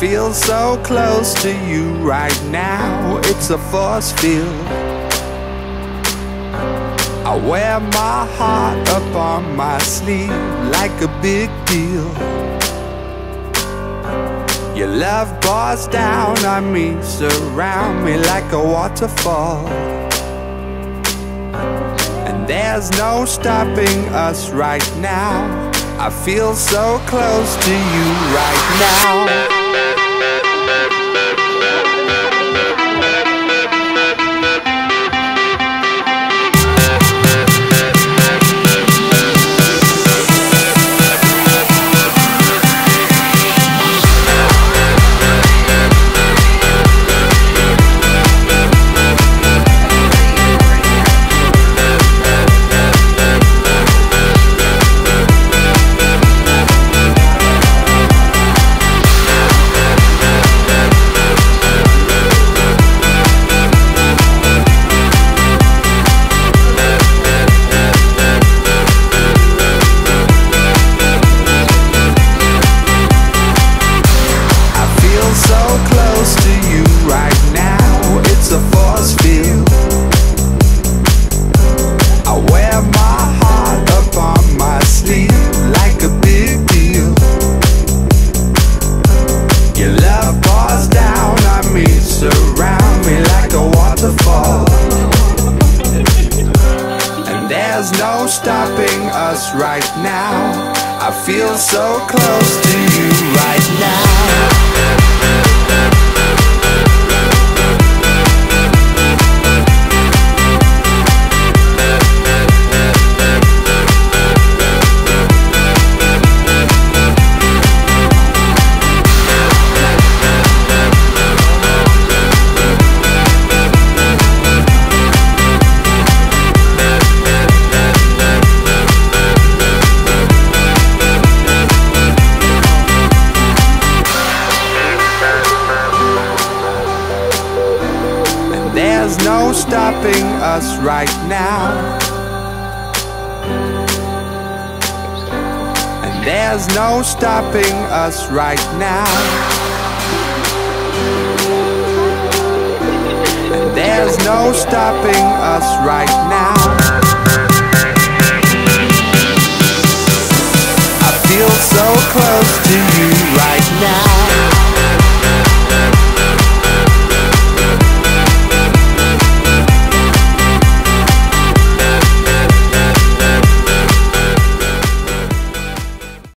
feel so close to you right now. It's a force field. I wear my heart up on my sleeve like a big deal. Your love pours down on me, surround me like a waterfall. And there's no stopping us right now. I feel so close to you right now. There's no stopping us right now. I feel so close to you right now. There's no stopping us right now. And there's no stopping us right now. And there's no stopping us right now.